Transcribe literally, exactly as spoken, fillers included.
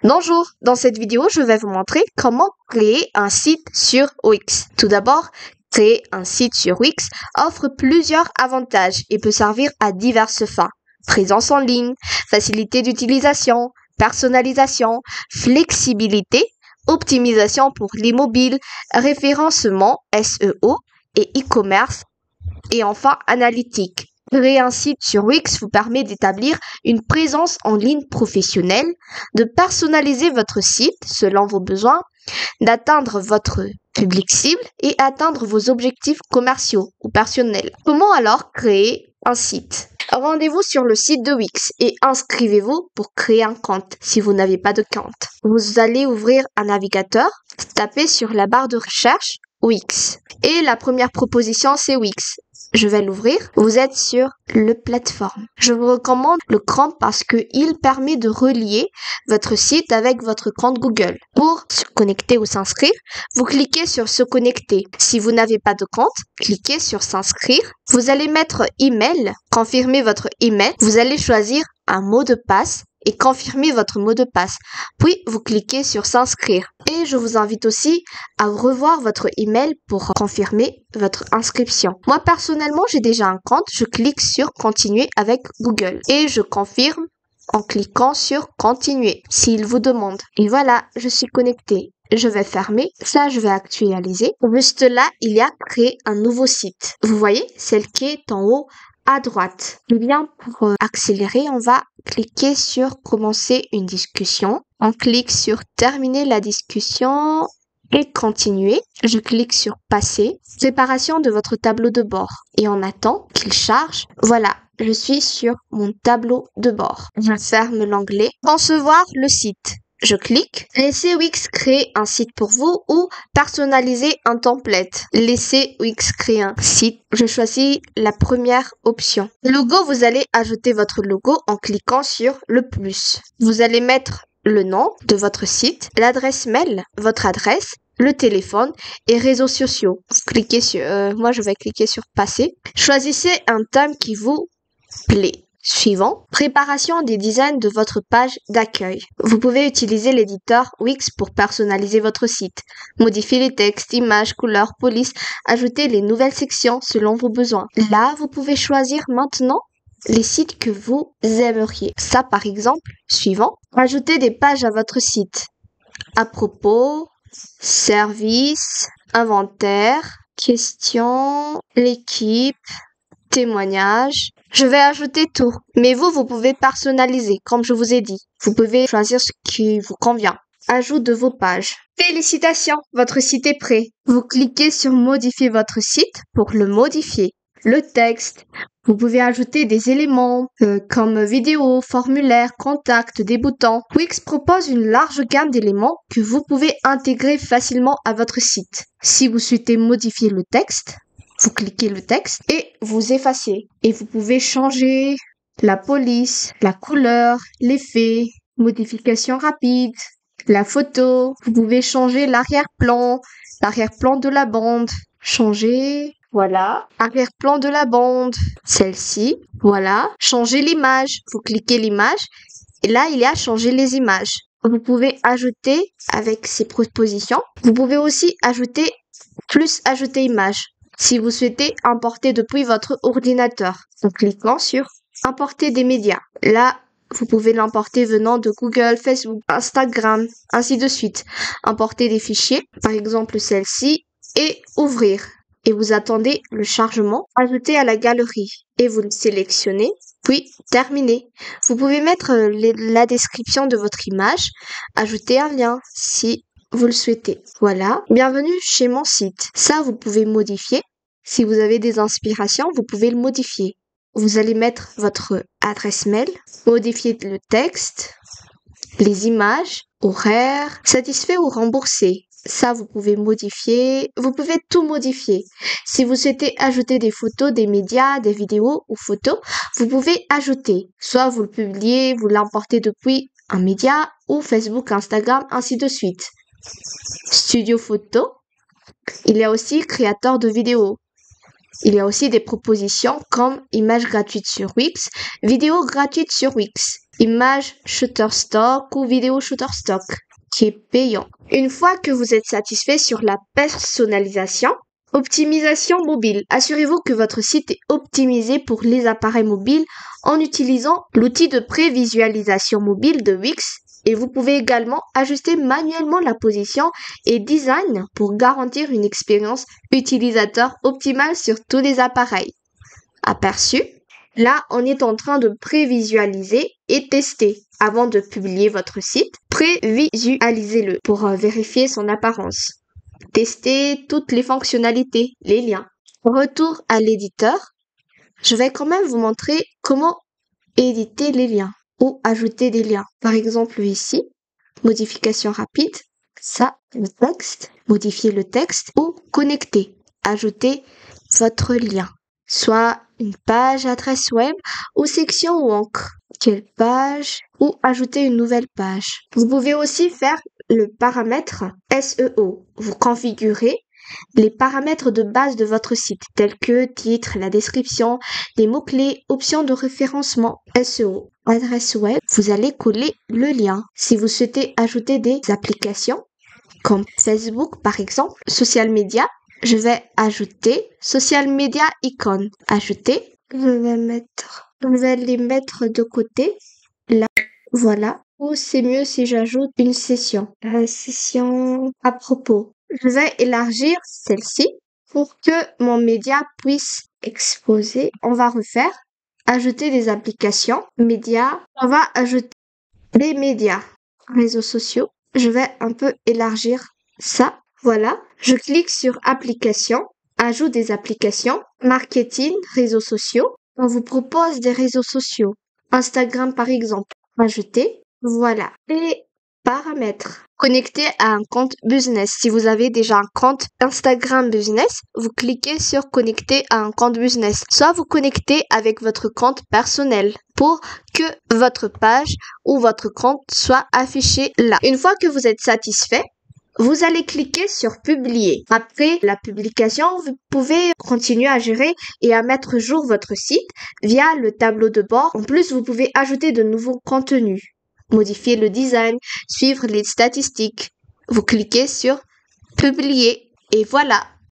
Bonjour, dans cette vidéo, je vais vous montrer comment créer un site sur Wix. Tout d'abord, créer un site sur Wix offre plusieurs avantages et peut servir à diverses fins. Présence en ligne, facilité d'utilisation, personnalisation, flexibilité, optimisation pour les mobiles, référencement S E O et e-commerce et enfin analytique. Créer un site sur Wix vous permet d'établir une présence en ligne professionnelle, de personnaliser votre site selon vos besoins, d'atteindre votre public cible et atteindre vos objectifs commerciaux ou personnels. Comment alors créer un site? Rendez-vous sur le site de Wix et inscrivez-vous pour créer un compte si vous n'avez pas de compte. Vous allez ouvrir un navigateur, tapez sur la barre de recherche Wix. Et la première proposition, c'est Wix. Je vais l'ouvrir. Vous êtes sur le plateforme. Je vous recommande le Chrome parce qu'il permet de relier votre site avec votre compte Google. Pour se connecter ou s'inscrire, vous cliquez sur se connecter. Si vous n'avez pas de compte, cliquez sur s'inscrire. Vous allez mettre email, confirmer votre email. Vous allez choisir un mot de passe et confirmer votre mot de passe. Puis, vous cliquez sur s'inscrire. Et je vous invite aussi à revoir votre email pour confirmer votre inscription. Moi, personnellement, j'ai déjà un compte. Je clique sur continuer avec Google. Et je confirme en cliquant sur continuer s'il vous demande. Et voilà, je suis connectée. Je vais fermer. Ça, je vais actualiser. Juste là, il y a créer un nouveau site. Vous voyez, celle qui est en haut à droite. Eh bien, pour euh, accélérer, on va cliquer sur commencer une discussion. On clique sur terminer la discussion et continuer. Je clique sur passer. Séparation de votre tableau de bord. Et on attend qu'il charge. Voilà, je suis sur mon tableau de bord. Je ferme l'onglet. Concevoir le site. Je clique. Laissez Wix créer un site pour vous ou personnaliser un template. Laissez Wix créer un site. Je choisis la première option. Logo, vous allez ajouter votre logo en cliquant sur le plus. Vous allez mettre le nom de votre site, l'adresse mail, votre adresse, le téléphone et réseaux sociaux. Vous cliquez sur, euh, moi je vais cliquer sur passer. Choisissez un thème qui vous plaît. Suivant, préparation des designs de votre page d'accueil. Vous pouvez utiliser l'éditeur Wix pour personnaliser votre site, modifier les textes, images, couleurs, police, ajouter les nouvelles sections selon vos besoins. Là, vous pouvez choisir maintenant les sites que vous aimeriez. Ça, par exemple, suivant, ajouter des pages à votre site. À propos, service, inventaire, questions, l'équipe, témoignages. Je vais ajouter tout. Mais vous, vous pouvez personnaliser, comme je vous ai dit. Vous pouvez choisir ce qui vous convient. Ajout de vos pages. Félicitations, votre site est prêt. Vous cliquez sur modifier votre site pour le modifier. Le texte. Vous pouvez ajouter des éléments euh, comme vidéo, formulaire, contact, des boutons. Wix propose une large gamme d'éléments que vous pouvez intégrer facilement à votre site. Si vous souhaitez modifier le texte, vous cliquez le texte et vous effacez. Et vous pouvez changer la police, la couleur, l'effet, modification rapide, la photo. Vous pouvez changer l'arrière-plan, l'arrière-plan de la bande. Changer, voilà, arrière-plan de la bande, celle-ci, voilà. Changer l'image, vous cliquez l'image et là il y a changer les images. Vous pouvez ajouter avec ces propositions. Vous pouvez aussi ajouter plus ajouter image. Si vous souhaitez importer depuis votre ordinateur, en cliquant sur importer des médias. Là, vous pouvez l'importer venant de Google, Facebook, Instagram, ainsi de suite. Importer des fichiers, par exemple celle-ci, et ouvrir. Et vous attendez le chargement, ajouter à la galerie et vous le sélectionnez, puis terminer. Vous pouvez mettre les, la description de votre image, ajouter un lien si vous le souhaitez. Voilà, bienvenue chez mon site. Ça, vous pouvez modifier. Si vous avez des inspirations, vous pouvez le modifier. Vous allez mettre votre adresse mail, modifier le texte, les images, horaires, satisfait ou remboursé. Ça, vous pouvez modifier. Vous pouvez tout modifier. Si vous souhaitez ajouter des photos, des médias, des vidéos ou photos, vous pouvez ajouter. Soit vous le publiez, vous l'importez depuis un média ou Facebook, Instagram, ainsi de suite. Studio photo. Il y a aussi créateur de vidéos. Il y a aussi des propositions comme images gratuites sur Wix, vidéos gratuites sur Wix. Image Shutterstock ou Vidéo Shutterstock, qui est payant. Une fois que vous êtes satisfait sur la personnalisation, optimisation mobile. Assurez-vous que votre site est optimisé pour les appareils mobiles en utilisant l'outil de prévisualisation mobile de Wix. Et vous pouvez également ajuster manuellement la position et design pour garantir une expérience utilisateur optimale sur tous les appareils. Aperçu. Là, on est en train de prévisualiser et tester. Avant de publier votre site, prévisualisez-le pour euh, vérifier son apparence. Testez toutes les fonctionnalités, les liens. Retour à l'éditeur. Je vais quand même vous montrer comment éditer les liens ou ajouter des liens. Par exemple ici, modification rapide, ça, le texte, modifier le texte ou connecter, ajouter votre lien, soit une page adresse web ou section ou encre. Quelle page ou ajouter une nouvelle page. Vous pouvez aussi faire le paramètre S E O. Vous configurez les paramètres de base de votre site, tels que titre, la description, les mots-clés, options de référencement, S E O, adresse web. Vous allez coller le lien. Si vous souhaitez ajouter des applications, comme Facebook par exemple, social media, je vais ajouter social media icon. Ajouter. Je vais mettre, je vais les mettre de côté. Là, voilà. Ou c'est mieux si j'ajoute une session. La session à propos. Je vais élargir celle-ci pour que mon média puisse exposer. On va refaire. Ajouter des applications. Médias. On va ajouter des médias. Réseaux sociaux. Je vais un peu élargir ça. Voilà. Je clique sur applications. Ajout des applications. Marketing. Réseaux sociaux. On vous propose des réseaux sociaux. Instagram par exemple. Ajouter. Voilà. Et paramètres. Connecter à un compte business. Si vous avez déjà un compte Instagram business, vous cliquez sur connecter à un compte business. Soit vous connectez avec votre compte personnel pour que votre page ou votre compte soit affiché là. Une fois que vous êtes satisfait, vous allez cliquer sur publier. Après la publication, vous pouvez continuer à gérer et à mettre à jour votre site via le tableau de bord. En plus, vous pouvez ajouter de nouveaux contenus, modifier le design, suivre les statistiques. Vous cliquez sur publier et voilà.